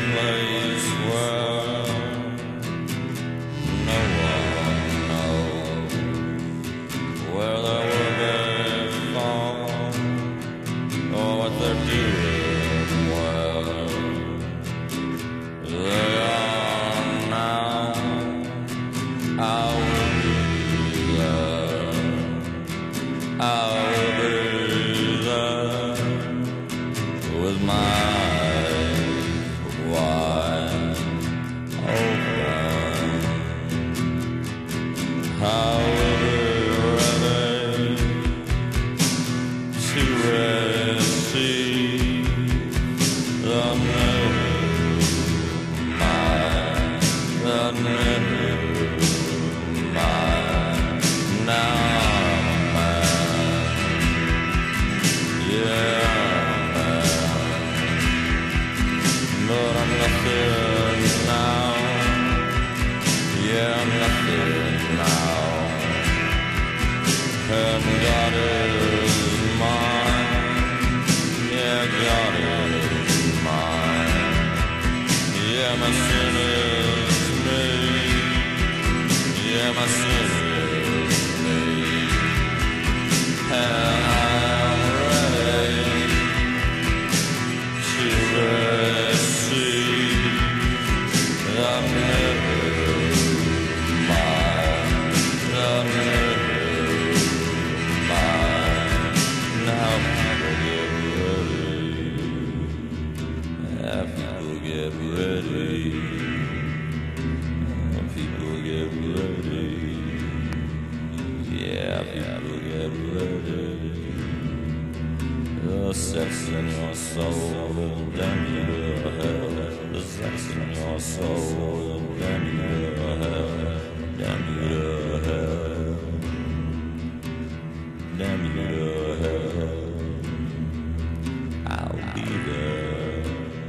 place where no one knows where they were before or what they're doing, where they are now. I will be there. I will be there with my eyes wide open. I will be ready to receive the new mind, the new mind. Now I'm a man, yeah, but I'm nothing now. Yeah, I'm nothing now. And God is mine. Yeah, God is mine. Yeah, my sin is me. Yeah, my sin is me. And I'm ready to receive the new mind, the new mind. Now people get ready. Yeah, people get ready. People get ready. Yeah, people get ready. The sex in your soul will damn you to hell. The sex in your soul will damn you to hell. Damn you to hell. Damn you to hell. I'll be there.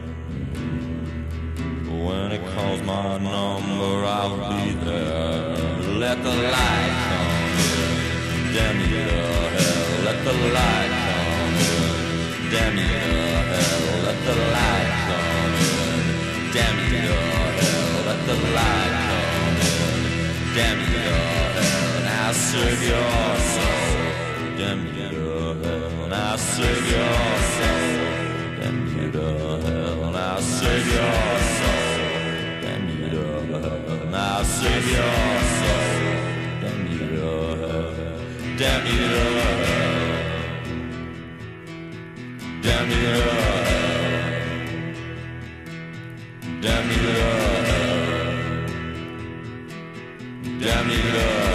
When it calls my number, I'll be there. Let the light come in. Damn you to hell. Let the light come in. Damn you to hell. Let the light come in. Damn you to hell. Let the light come in. Damn you to hell. Now serve your soul. Damn you to hell. Now serve your soul. Damn you to hell. Now serve your soul. Damn you to hell. Now serve your soul. Damn you to hell. Damn you to hell. Damn you to hell. Damn you to hell. Damn you to hell.